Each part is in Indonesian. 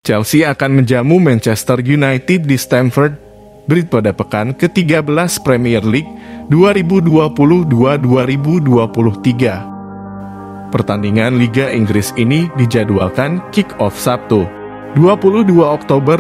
Chelsea akan menjamu Manchester United di Stamford Bridge pada pekan ke-13 Premier League 2022-2023. Pertandingan Liga Inggris ini dijadwalkan kick-off Sabtu, 22 Oktober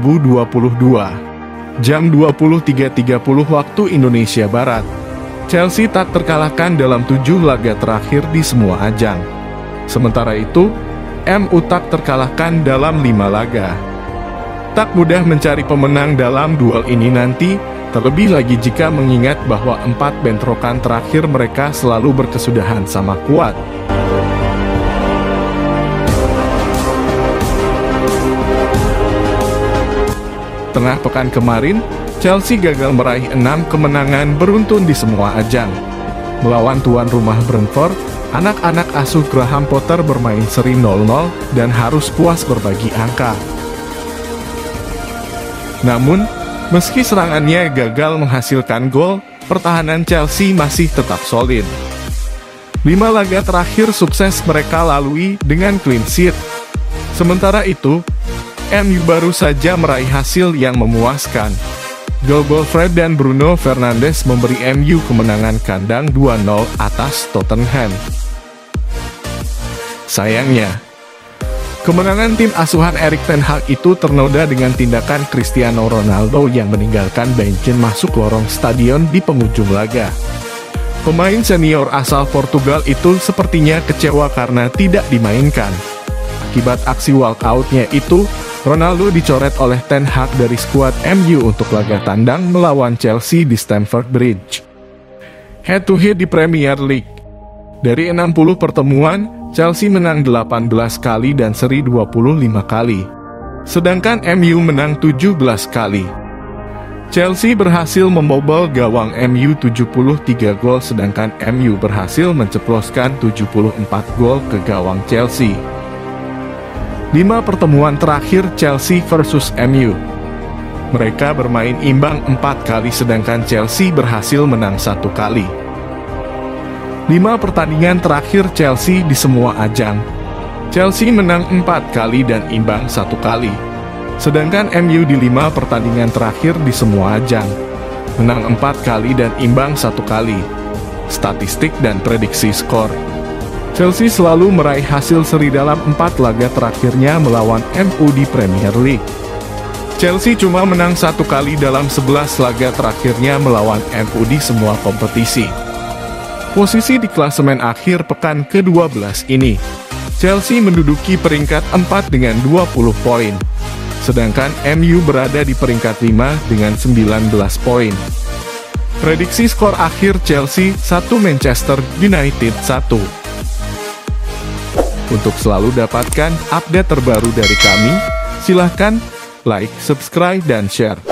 2022, jam 23.30 waktu Indonesia Barat. Chelsea tak terkalahkan dalam 7 laga terakhir di semua ajang. Sementara itu, MU tak terkalahkan dalam 5 laga. Tak mudah mencari pemenang dalam duel ini nanti, terlebih lagi jika mengingat bahwa 4 bentrokan terakhir mereka selalu berkesudahan sama kuat. Tengah pekan kemarin, Chelsea gagal meraih 6 kemenangan beruntun di semua ajang. Melawan tuan rumah Brentford, anak-anak asuh Graham Potter bermain seri 0-0 dan harus puas berbagi angka. Namun, meski serangannya gagal menghasilkan gol, pertahanan Chelsea masih tetap solid. 5 laga terakhir sukses mereka lalui dengan clean sheet. Sementara itu, MU baru saja meraih hasil yang memuaskan. Gol Fred dan Bruno Fernandes memberi MU kemenangan kandang 2-0 atas Tottenham. Sayangnya, kemenangan tim asuhan Erik ten Hag itu ternoda dengan tindakan Cristiano Ronaldo yang meninggalkan Bayern masuk lorong stadion di penghujung laga. Pemain senior asal Portugal itu sepertinya kecewa karena tidak dimainkan. Akibat aksi walkout-nya itu, Ronaldo dicoret oleh ten Hag dari skuad MU untuk laga tandang melawan Chelsea di Stamford Bridge. Head-to-head di Premier League. Dari 60 pertemuan, Chelsea menang 18 kali dan seri 25 kali. Sedangkan MU menang 17 kali. Chelsea berhasil membobol gawang MU 73 gol sedangkan MU berhasil menceploskan 74 gol ke gawang Chelsea. 5 pertemuan terakhir Chelsea versus MU. Mereka bermain imbang 4 kali sedangkan Chelsea berhasil menang 1 kali. 5 pertandingan terakhir Chelsea di semua ajang. Chelsea menang 4 kali dan imbang 1 kali. Sedangkan MU di 5 pertandingan terakhir di semua ajang. Menang 4 kali dan imbang 1 kali. Statistik dan prediksi skor. Chelsea selalu meraih hasil seri dalam 4 laga terakhirnya melawan MU di Premier League. Chelsea cuma menang 1 kali dalam 11 laga terakhirnya melawan MU di semua kompetisi. Posisi di klasemen akhir pekan ke-12 ini, Chelsea menduduki peringkat 4 dengan 20 poin. Sedangkan MU berada di peringkat 5 dengan 19 poin. Prediksi skor akhir Chelsea 1 Manchester United 1. Untuk selalu dapatkan update terbaru dari kami, silahkan like, subscribe, dan share.